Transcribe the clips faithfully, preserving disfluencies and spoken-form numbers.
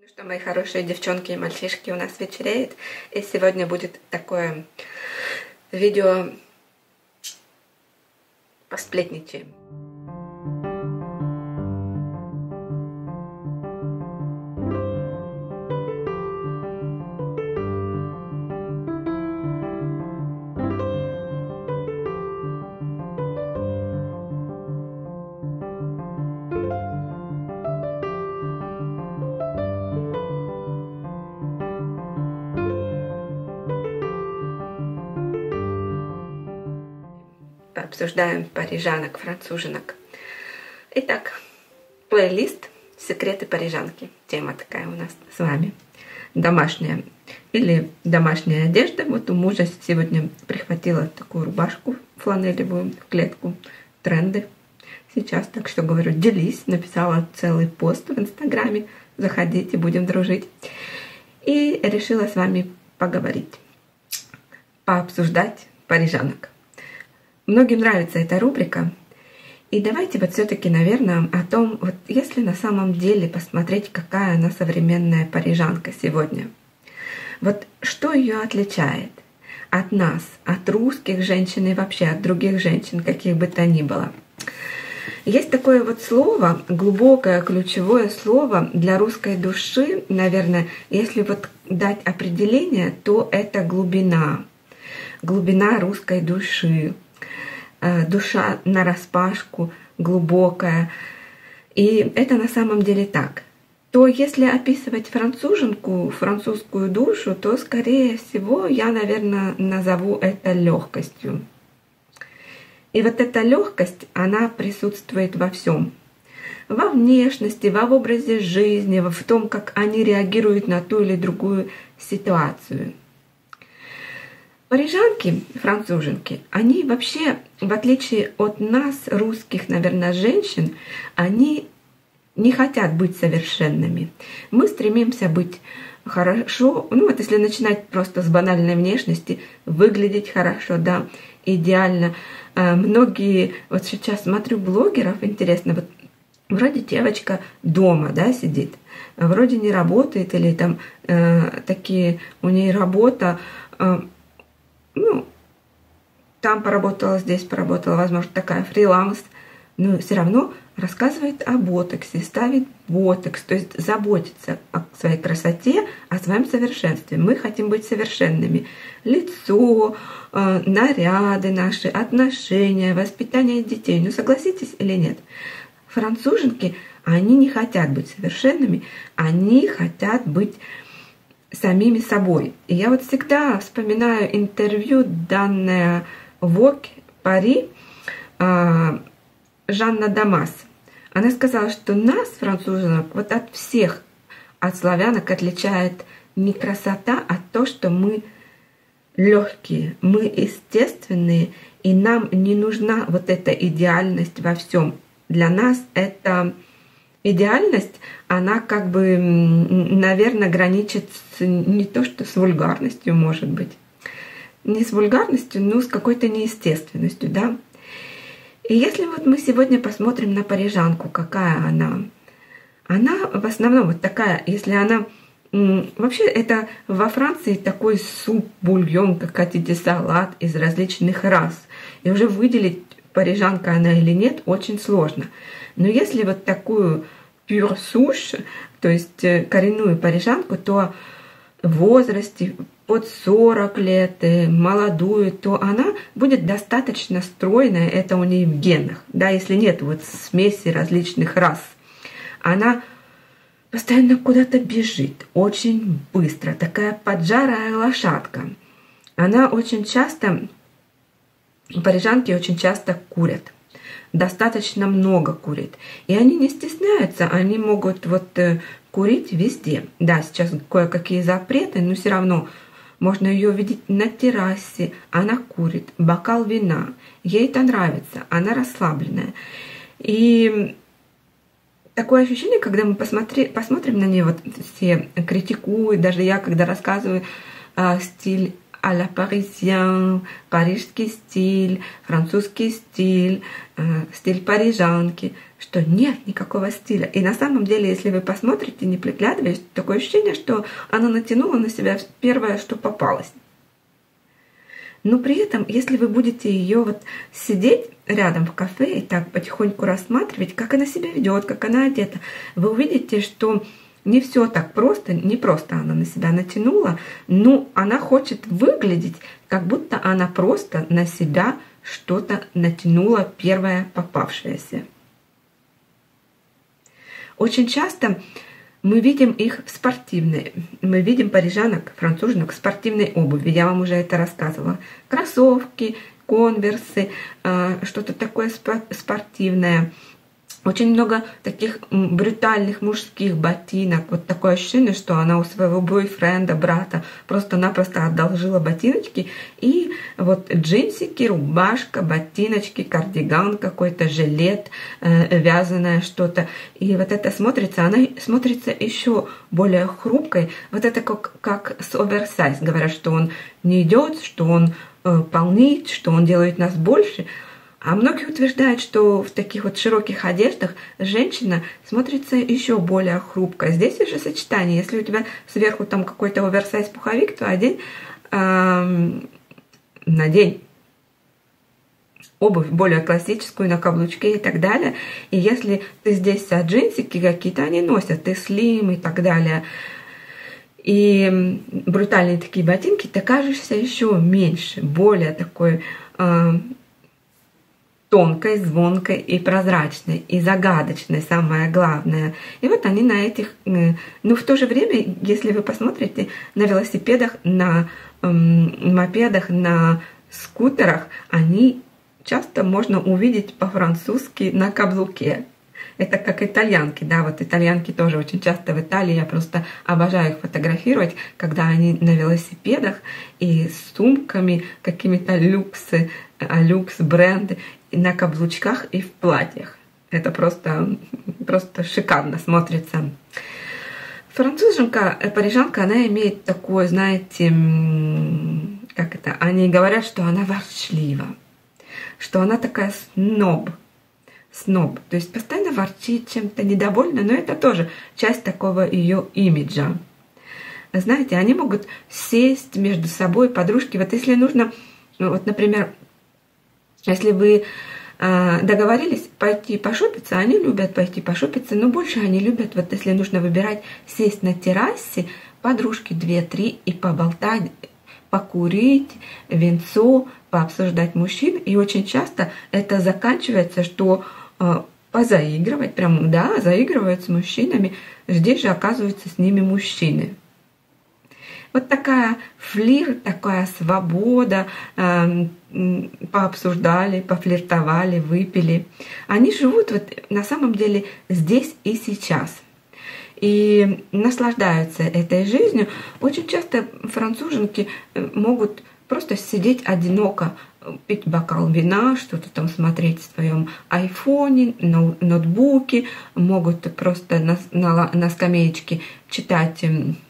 Ну что, мои хорошие девчонки и мальчишки, у нас вечереет, и сегодня будет такое видео посплетничаем. Обсуждаем парижанок, француженок. Итак, плейлист «Секреты парижанки». Тема такая у нас с вами. Домашняя или домашняя одежда. Вот у мужа сегодня прихватила такую рубашку фланелевую в клетку. Тренды сейчас. Так что говорю, делись. Написала целый пост в Инстаграме. Заходите, будем дружить. И решила с вами поговорить. Пообсуждать парижанок. Многим нравится эта рубрика. И давайте вот все-таки, наверное, о том, вот если на самом деле посмотреть, какая она современная парижанка сегодня. Вот что ее отличает от нас, от русских женщин и вообще от других женщин, каких бы то ни было. Есть такое вот слово, глубокое ключевое слово для русской души, наверное, если вот дать определение, то это глубина. Глубина русской души. Душа нараспашку, глубокая. И это на самом деле так. То если описывать француженку, французскую душу, то, скорее всего, я, наверное, назову это легкостью. И вот эта легкость, она присутствует во всем. Во внешности, во образе жизни, в том, как они реагируют на ту или другую ситуацию. Парижанки, француженки, они вообще, в отличие от нас, русских, наверное, женщин, они не хотят быть совершенными. Мы стремимся быть хорошо, ну вот если начинать просто с банальной внешности, выглядеть хорошо, да, идеально. Многие, вот сейчас смотрю блогеров, интересно, вот вроде девочка дома, да, сидит, вроде не работает, или там э, такие, у нее работа, э, ну, там поработала, здесь поработала, возможно, такая фриланс, но все равно рассказывает о ботоксе, ставит ботокс, то есть заботится о своей красоте, о своем совершенстве. Мы хотим быть совершенными. Лицо, э, наряды наши, отношения, воспитание детей. Ну, согласитесь или нет? Француженки, они не хотят быть совершенными, они хотят быть самими собой. И я вот всегда вспоминаю интервью, данное Vogue Paris, Жанна Дамас. Она сказала, что нас, француженок, вот от всех, от славянок отличает не красота, а то, что мы легкие, мы естественные, и нам не нужна вот эта идеальность во всем. Для нас это идеальность, она как бы, наверное, граничит с, не то что с вульгарностью, может быть. Не с вульгарностью, но с какой-то неестественностью, да. И если вот мы сегодня посмотрим на парижанку, какая она, она в основном вот такая, если она, вообще это во Франции такой суп, бульон, как хотите, салат из различных рас. И уже выделить, парижанка она или нет, очень сложно. Но если вот такую pure souche, то есть коренную парижанку, то в возрасте под сорок лет, молодую, то она будет достаточно стройная, это у нее в генах. Да, если нет вот смеси различных рас. Она постоянно куда-то бежит, очень быстро, такая поджарая лошадка. Она очень часто, парижанки очень часто курят. Достаточно много курит. И они не стесняются, они могут вот э, курить везде. Да, сейчас кое-какие запреты, но все равно можно ее видеть на террасе. Она курит, бокал вина. Ей это нравится, она расслабленная. И такое ощущение, когда мы посмотри, посмотрим на нее, вот все критикуют, даже я, когда рассказываю э, стиль а-ля паризьен, парижский стиль, французский стиль, э, стиль парижанки, что нет никакого стиля. И на самом деле, если вы посмотрите, не приглядываясь, такое ощущение, что она натянула на себя первое, что попалось. Но при этом, если вы будете ее вот сидеть рядом в кафе и так потихоньку рассматривать, как она себя ведет, как она одета, вы увидите, что не все так просто, не просто она на себя натянула, но она хочет выглядеть, как будто она просто на себя что-то натянула первое попавшееся. Очень часто мы видим их в спортивной. Мы видим парижанок, француженок в спортивной обуви. Я вам уже это рассказывала. Кроссовки, конверсы, что-то такое спортивное. Очень много таких брутальных мужских ботинок. Вот такое ощущение, что она у своего бойфренда, брата просто-напросто одолжила ботиночки. И вот джинсики, рубашка, ботиночки, кардиган какой-то, жилет, э, вязаное что-то. И вот это смотрится, она смотрится еще более хрупкой. Вот это как, как с оверсайз. Говорят, что он не идет, что он э, полнит, что он делает нас больше. А многие утверждают, что в таких вот широких одеждах женщина смотрится еще более хрупко. Здесь уже сочетание. Если у тебя сверху там какой-то оверсайз пуховик, то одень, эм, надень обувь более классическую на каблучке и так далее. И если ты здесь а джинсики какие-то, они носят, ты слим и так далее. И брутальные такие ботинки, ты кажешься еще меньше, более такой... Э, тонкой, звонкой и прозрачной, и загадочной, самое главное. И вот они на этих... Ну, в то же время, если вы посмотрите на велосипедах, на эм, мопедах, на скутерах, они часто можно увидеть по-французски на каблуке. Это как итальянки, да, вот итальянки тоже очень часто в Италии, я просто обожаю их фотографировать, когда они на велосипедах и с сумками, какими-то люксы, люкс бренды, и на каблучках и в платьях. Это просто, просто шикарно смотрится. Француженка, парижанка, она имеет такое, знаете, как это, они говорят, что она ворчлива, что она такая сноб, сноб, то есть постоянно ворчит, чем-то недовольна, но это тоже часть такого ее имиджа. Знаете, они могут сесть между собой, подружки, вот если нужно, вот, например, если вы э, договорились пойти пошопиться, они любят пойти пошопиться, но больше они любят, вот если нужно выбирать, сесть на террасе, подружки две-три и поболтать, покурить, винцо, пообсуждать мужчин. И очень часто это заканчивается, что э, позаигрывать, прям, да, заигрывают с мужчинами, здесь же оказываются с ними мужчины. Вот такая флирт, такая свобода, э, пообсуждали, пофлиртовали, выпили. Они живут вот на самом деле здесь и сейчас. И наслаждаются этой жизнью. Очень часто француженки могут просто сидеть одиноко, пить бокал вина, что-то там смотреть в своем айфоне, ноутбуке, могут просто на, на, на скамеечке читать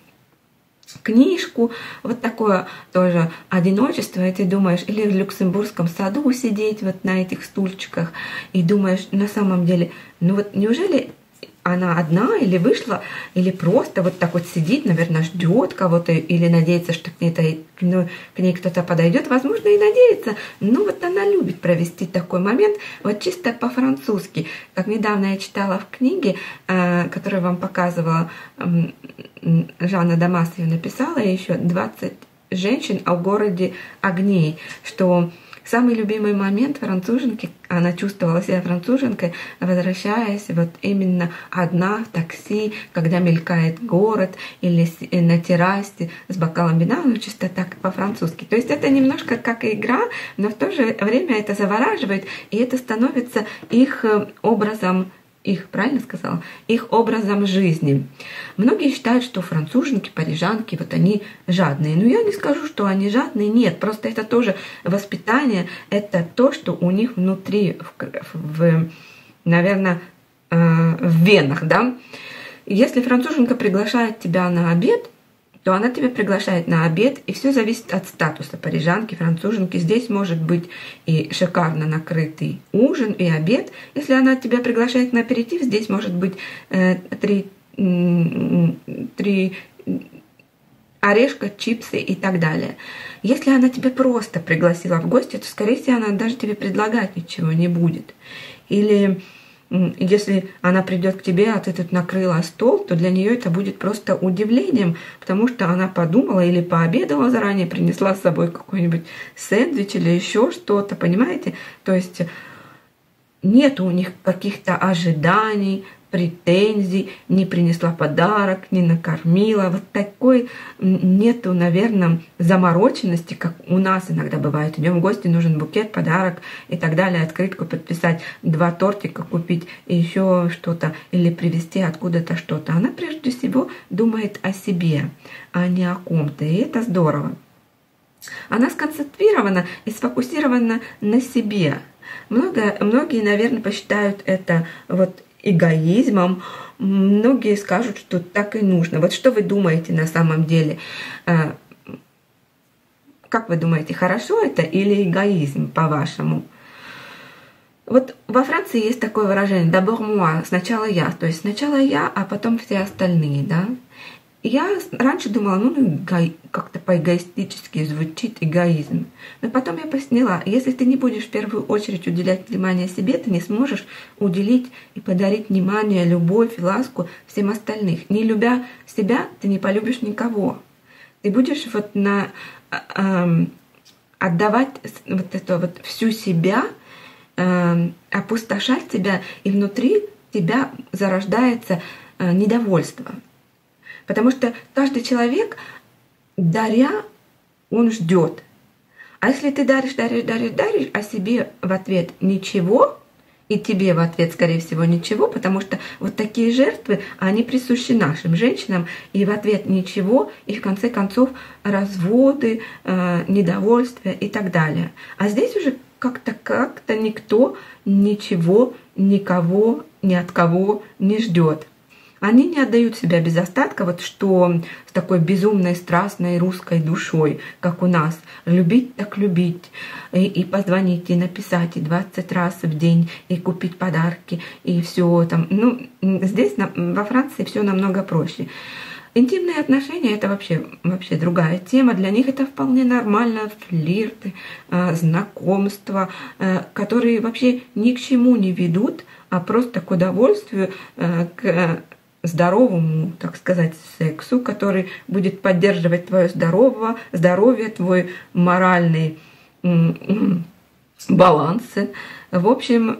книжку, вот такое тоже одиночество, и ты думаешь, или в Люксембургском саду сидеть вот на этих стульчиках, и думаешь, на самом деле, ну вот неужели она одна или вышла, или просто вот так вот сидит, наверное, ждет кого-то, или надеется, что к ней, ну, к ней кто-то подойдет, возможно, и надеется, но вот она любит провести такой момент, вот чисто по-французски. Как недавно я читала в книге, э, которую вам показывала, э, Жанна Дамас ее написала, еще двадцать женщин о городе огней, что самый любимый момент француженки, она чувствовала себя француженкой, возвращаясь вот именно одна в такси, когда мелькает город или на террасе с бокалом вина, ну чисто так по-французски. То есть это немножко как игра, но в то же время это завораживает, и это становится их образом, их, правильно сказала, их образом жизни. Многие считают, что француженки, парижанки, вот они жадные. Но я не скажу, что они жадные, нет. Просто это тоже воспитание, это то, что у них внутри, в, в, наверное, в венах, да. Если француженка приглашает тебя на обед, то она тебя приглашает на обед, и все зависит от статуса парижанки, француженки. Здесь может быть и шикарно накрытый ужин, и обед. Если она тебя приглашает на аперитив, здесь может быть э, три, три орешка, чипсы и так далее. Если она тебя просто пригласила в гости, то, скорее всего, она даже тебе предлагать ничего не будет. Или если она придет к тебе, а ты тут накрыла стол, то для нее это будет просто удивлением, потому что она подумала или пообедала заранее, принесла с собой какой-нибудь сэндвич или еще что-то, понимаете? То есть нет у них каких-то ожиданий, претензий, не принесла подарок, не накормила. Вот такой нету, наверное, замороченности, как у нас иногда бывает. Идем в гости, нужен букет, подарок и так далее, открытку подписать, два тортика купить и еще что-то, или привезти откуда-то что-то. Она прежде всего думает о себе, а не о ком-то, и это здорово. Она сконцентрирована и сфокусирована на себе. Много, многие, наверное, посчитают это вот эгоизмом. Многие скажут, что так и нужно. Вот что вы думаете на самом деле? Как вы думаете, хорошо это или эгоизм, по-вашему? Вот во Франции есть такое выражение «d'abord moi», сначала я, то есть сначала я, а потом все остальные, да? Я раньше думала, ну, как-то по-эгоистически звучит эгоизм. Но потом я поняла, если ты не будешь в первую очередь уделять внимание себе, ты не сможешь уделить и подарить внимание, любовь, ласку всем остальным. Не любя себя, ты не полюбишь никого. Ты будешь вот на, э, отдавать вот это вот всю себя, э, опустошать себя, и внутри тебя зарождается э, недовольство. Потому что каждый человек, даря, он ждет. А если ты даришь, даришь, даришь, даришь, а себе в ответ ничего, и тебе в ответ, скорее всего, ничего, потому что вот такие жертвы, они присущи нашим женщинам, и в ответ ничего, и в конце концов разводы, э, недовольствие и так далее. А здесь уже как-то как-то никто ничего, никого, ни от кого не ждет. Они не отдают себя без остатка, вот что с такой безумной, страстной русской душой, как у нас. Любить так любить, и, и позвонить, и написать, и двадцать раз в день, и купить подарки, и все там. Ну, здесь, во Франции, все намного проще. Интимные отношения — это вообще, вообще другая тема. Для них это вполне нормально, флирты, знакомства, которые вообще ни к чему не ведут, а просто к удовольствию, к здоровому, так сказать, сексу, который будет поддерживать твое здоровье, здоровье, твой моральный баланс. В общем,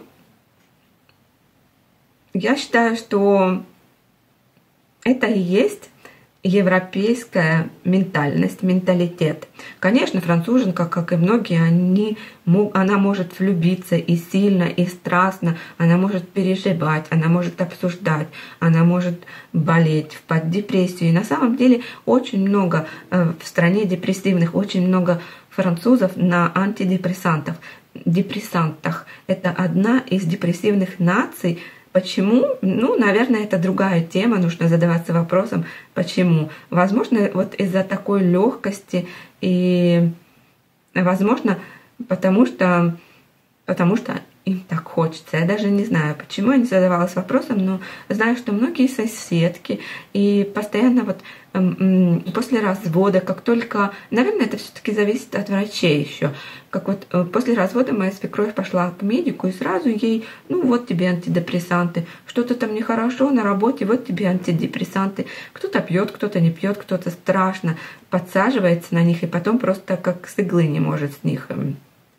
я считаю, что это и есть европейская ментальность, менталитет. Конечно, француженка, как и многие, они, она может влюбиться и сильно, и страстно, она может переживать, она может обсуждать, она может болеть, впасть в депрессию. И на самом деле очень много в стране депрессивных, очень много французов на антидепрессантах. Депрессантах. Это одна из депрессивных наций. Почему? Ну, наверное, это другая тема, нужно задаваться вопросом, почему. Возможно, вот из-за такой легкости и, возможно, потому что, потому что им так хочется. Я даже не знаю, почему я не задавалась вопросом, но знаю, что многие соседки и постоянно вот эм, после развода, как только, наверное, это все-таки зависит от врачей еще, как вот э, после развода моя свекровь пошла к медику и сразу ей, ну вот тебе антидепрессанты, что-то там нехорошо на работе, вот тебе антидепрессанты. Кто-то пьет, кто-то не пьет, кто-то страшно подсаживается на них и потом просто как с иглы не может с них. Эм,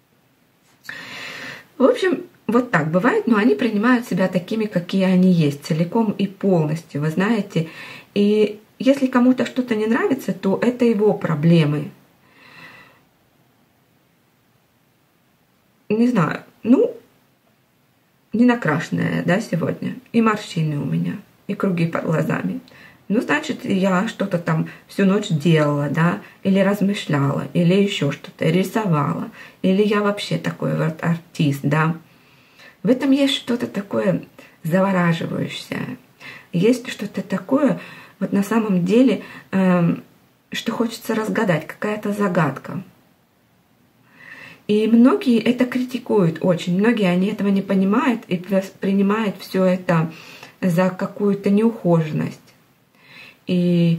В общем, вот так бывает, но они принимают себя такими, какие они есть, целиком и полностью, вы знаете. И если кому-то что-то не нравится, то это его проблемы. Не знаю, ну, не накрашенная, да, сегодня. И морщины у меня, и круги под глазами. Ну, значит, я что-то там всю ночь делала, да, или размышляла, или еще что-то, рисовала, или я вообще такой вот артист, да. В этом есть что-то такое завораживающее, есть что-то такое, вот на самом деле, э, что хочется разгадать, какая-то загадка. И многие это критикуют очень, многие они этого не понимают и принимают все это за какую-то неухоженность. И,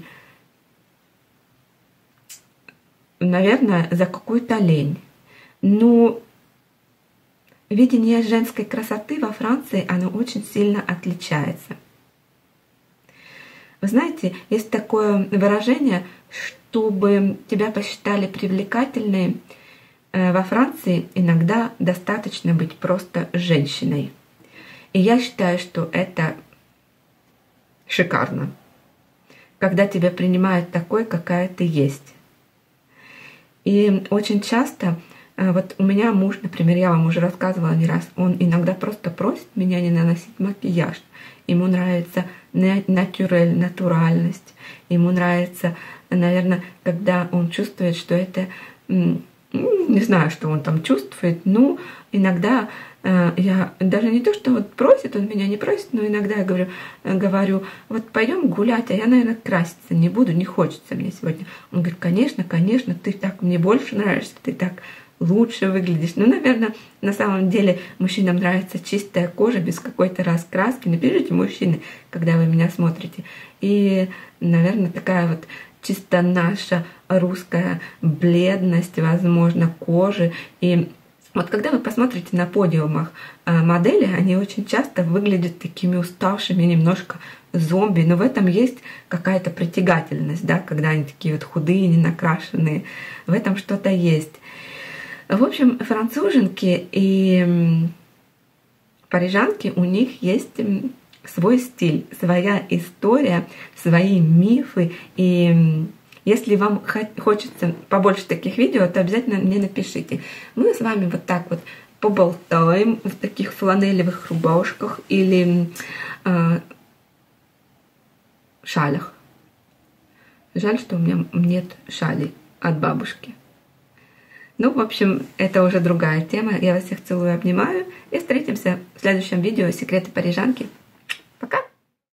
наверное, за какую-то лень. Но видение женской красоты во Франции, оно очень сильно отличается. Вы знаете, есть такое выражение, чтобы тебя посчитали привлекательной, во Франции иногда достаточно быть просто женщиной. И я считаю, что это шикарно, когда тебя принимают такой, какая ты есть. И очень часто, вот у меня муж, например, я вам уже рассказывала не раз, он иногда просто просит меня не наносить макияж. Ему нравится натюрель, натуральность. Ему нравится, наверное, когда он чувствует, что это... Не знаю, что он там чувствует, но иногда э, я даже не то, что вот просит, он меня не просит, но иногда я говорю, говорю, вот пойдем гулять, а я, наверное, краситься не буду, не хочется мне сегодня. Он говорит, конечно, конечно, ты так мне больше нравишься, ты так лучше выглядишь. Ну, наверное, на самом деле мужчинам нравится чистая кожа без какой-то раскраски. Напишите, мужчины, когда вы меня смотрите. И, наверное, такая вот чисто наша русская бледность, возможно, кожи. И вот когда вы посмотрите на подиумах модели, они очень часто выглядят такими уставшими, немножко зомби, но в этом есть какая-то притягательность, да, когда они такие вот худые, не накрашенные. В этом что-то есть. В общем, француженки и парижанки, у них есть свой стиль, своя история, свои мифы. И если вам хочется побольше таких видео, то обязательно мне напишите. Мы с вами вот так вот поболтаем в таких фланелевых рубашках или э, шалях. Жаль, что у меня нет шалей от бабушки. Ну, в общем, это уже другая тема. Я вас всех целую, обнимаю. И встретимся в следующем видео «Секреты парижанки».